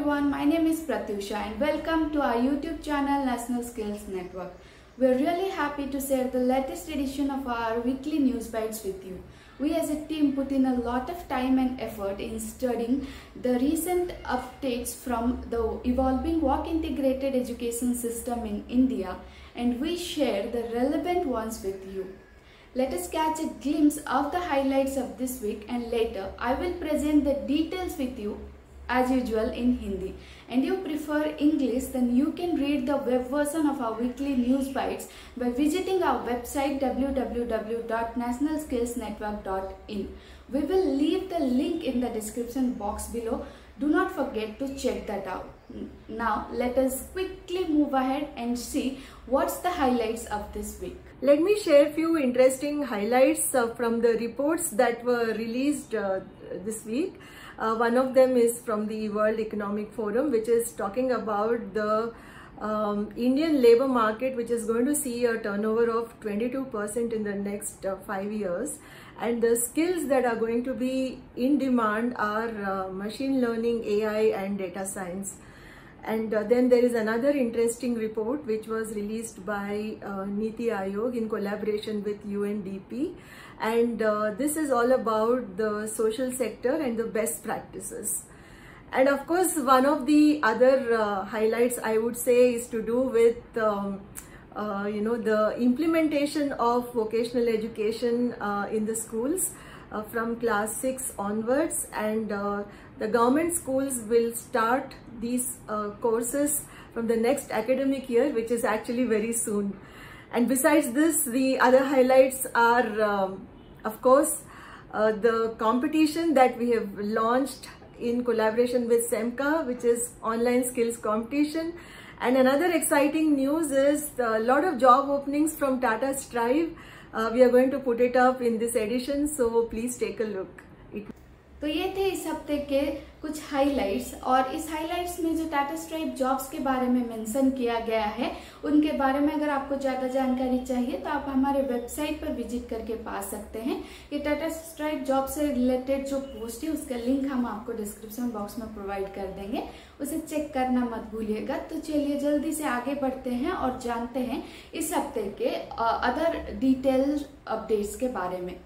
everyone, my name is Pratyusha and welcome to our YouTube channel National Skills Network. We are really happy to share the latest edition of our weekly news bites with you. We as a team put in a lot of time and effort in studying the recent updates from the evolving work integrated education system in India, and we share the relevant ones with you. Let us catch a glimpse of the highlights of this week, and later I will present the details with you as usual in Hindi. And you prefer English, then you can read the web version of our weekly news bites by visiting our website www.nationalskillsnetwork.in. We will leave the link in the description box below. Do not forget to check that out. Now let us quickly move ahead and see what's the highlights of this week. Let me share a few interesting highlights from the reports that were released this week. One of them is from the World Economic Forum, which is talking about the Indian labor market, which is going to see a turnover of 22% in the next 5 years. And the skills that are going to be in demand are machine learning, AI and data science. And then there is another interesting report which was released by Niti Aayog in collaboration with UNDP. And this is all about the social sector and the best practices. And of course, one of the other highlights I would say is to do with the implementation of vocational education in the schools from class 6 onwards, and the government schools will start these courses from the next academic year, which is actually very soon. And besides this, the other highlights are of course the competition that we have launched in collaboration with SEMCA, which is online skills competition. And another exciting news is a lot of job openings from Tata Strive. We are going to put it up in this edition, so please take a look. तो ये थे इस हफ्ते के कुछ highlights, और इस highlights में जो टाटा स्ट्राइप जॉब्स के बारे में मेंशन किया गया है उनके बारे में अगर आपको ज़्यादा जानकारी चाहिए तो आप हमारे वेबसाइट पर विजिट करके पा सकते हैं। ये टाटा स्ट्राइप जॉब से रिलेटेड जो पोस्ट है उसका लिंक हम आपको डिस्क्रिप्शन बॉक्स में प्रोवाइड कर देंगे, उसे चेक करना मत भूलिएगा। तो चलिए जल्दी से आगे बढ़ते हैं और जानते हैं इस हफ्ते के अदर डिटेल अपडेट्स के बारे में।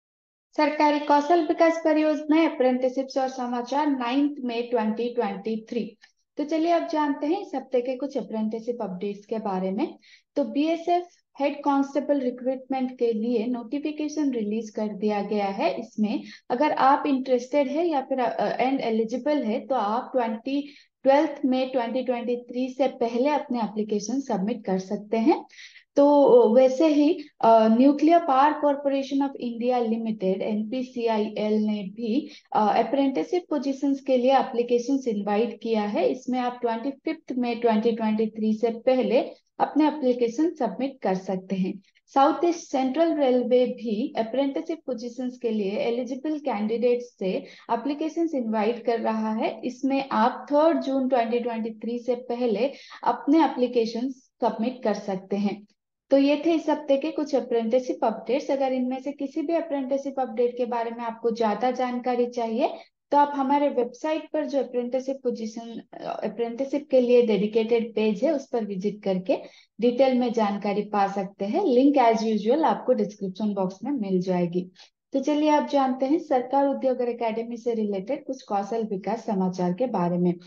सरकारी कौशल विकास परियोजना अप्रेंटिसशिप्स और समाचार 9 मई 2023। तो चलिए अब जानते हैं इस हफ्ते के कुछ अप्रेंटिसशिप अपडेट्स के बारे में। तो बीएसएफ हेड कांस्टेबल रिक्रूटमेंट के लिए नोटिफिकेशन रिलीज कर दिया गया है। इसमें अगर आप इंटरेस्टेड है या फिर एंड एलिजिबल है तो आप 12 मई 2023 से पहले अपने एप्लीकेशन सबमिट कर सकते हैं। तो वैसे ही nuclear power corporation of India limited NPCIL ने भी अप्रेंटिसशिप पोजीशंस के लिए एप्लीकेशंस इनवाइट किया है। इसमें आप 25 मई 2023 से पहले अपने एप्लीकेशन सबमिट कर सकते हैं। साउथ ईस्ट सेंट्रल रेलवे भी अप्रेंटिसशिप पोजीशंस के लिए एलिजिबल कैंडिडेट्स से एप्लीकेशंस इनवाइट कर रहा है। इसमें आप 3 जून 2023 से पहले अपने एप्लीकेशन सबमिट कर सकते हैं। तो ये थे इस हफ्ते के कुछ अप्रेंटिसशिप अपडेट्स। अगर इनमें से किसी भी अप्रेंटिसशिप अपडेट के बारे में आपको ज्यादा जानकारी चाहिए तो आप हमारे वेबसाइट पर जो अप्रेंटिसशिप के लिए डेडिकेटेड पेज है उस पर विजिट करके डिटेल में जानकारी पा सकते हैं। लिंक एज यूजुअल आपको डिस्क्रिप्शन बॉक्स में मिल जाएगी। तो चलिए आप जानते हैं सरकार उद्योग और एकेडमी से रिलेटेड कुछ कौशल विकास समाचार के बारे में।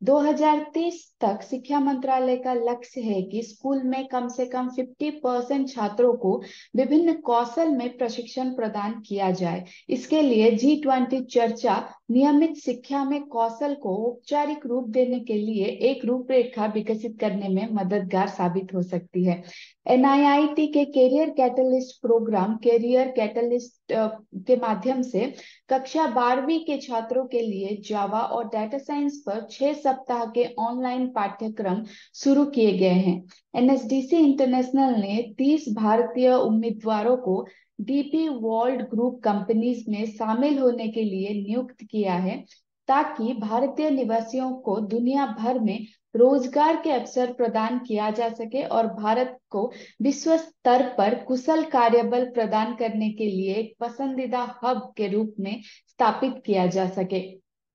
2030 तक शिक्षा मंत्रालय का लक्ष्य है कि स्कूल में कम से कम 50% छात्रों को विभिन्न कौशल में प्रशिक्षण प्रदान किया जाए। इसके लिए G20 चर्चा नियमित शिक्षा में कौशल को औपचारिक रूप देने के लिए एक रूपरेखा विकसित करने में मददगार साबित हो सकती है। NIIT के career catalyst programme career catalyst के माध्यम से कक्षा 12वीं के छात्रों के लिए जावा और डाटा साइंस पर 6 सप्ताह के ऑनलाइन पाठ्यक्रम शुरू किए गए हैं। NSDC इंटरनेशनल ने 30 भारतीय उम्मीदवारों को डीपी वर्ल्ड ग्रुप कंपनीज में शामिल होने के लिए नियुक्त किया है, ताकि भारतीय निवासियों को दुनिया भर में रोजगार के अवसर प्रदान किया जा सके और भारत को विश्व स्तर पर कुशल कार्यबल प्रदान करने के लिए एक पसंदीदा हब के रूप में स्थापित किया जा सके। तो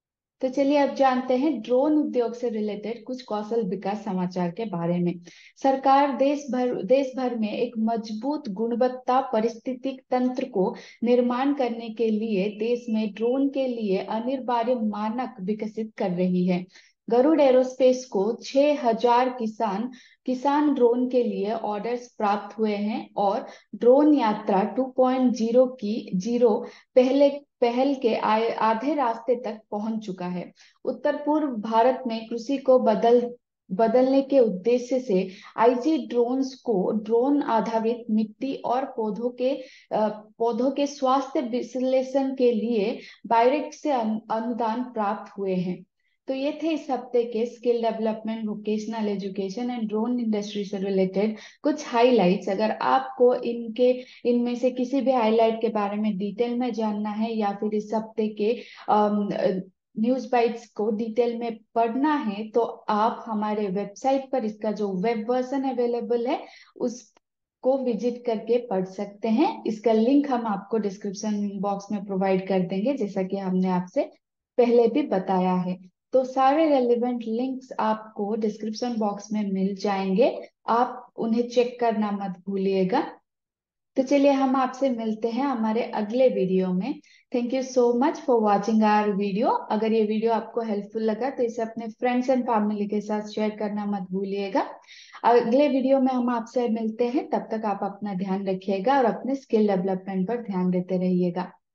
तो चलिए अब जानते हैं ड्रोन उद्योग से रिलेटेड कुछ कौशल विकास समाचार के बारे में। सरकार देश भर में एक मजबूत गुणवत्ता पारिस्थितिक तंत्र को निर्माण करने के लिए देश में ड्रोन के लिए अनिवार्य मानक विकसित कर रही है। गरुड़ एरोस्पेस को 6000 किसान ड्रोन के लिए ऑर्डर्स प्राप्त हुए हैं और ड्रोन यात्रा 2.0 की जीरो पहले पहल के आधे रास्ते तक पहुंच चुका है। उत्तर पूर्व भारत में कृषि को बदलने के उद्देश्य से आईजी ड्रोन्स को ड्रोन आधारित मिट्टी और पौधों के स्वास्थ्य विश्लेषण के लिए बायरेक्ट से अनुदान प्राप्त हुए हैं। तो ये थे इस हफ्ते के skill development, vocational education and drone industry से रिलेटेड कुछ हाइलाइट्स। अगर आपको इनमें से किसी भी हाइलाइट के बारे में डिटेल में जानना है या फिर इस हफ्ते के न्यूज बाइट्स को डिटेल में पढ़ना है तो आप हमारे वेबसाइट पर इसका जो वेब वर्जन अवेलेबल है उस को विजिट करके पढ़ सकते हैं। इसका लिंक हम आपको डिस्क्रिप्शन बॉक्स में प्रोवाइड कर देंगे, जैसा कि हमने आपसे पहले भी बताया है। तो सारे रेलिवेंट लिंक्स आपको डिस्क्रिप्शन बॉक्स में मिल जाएंगे, आप उन्हें चेक करना मत भूलिएगा। तो चलिए हम आपसे मिलते हैं हमारे अगले वीडियो में। Thank you so much for watching our video. अगर ये वीडियो आपको हेल्पफुल लगा तो इसे अपने फ्रेंड्स एंड फैमिली के साथ शेयर करना मत भूलिएगा। अगले वीडियो में हम आपसे मिलते हैं, तब तक आप अपना ध्यान रखिएगा और अपने स्किल डेवलपमेंट पर ध्यान देते रहिएगा।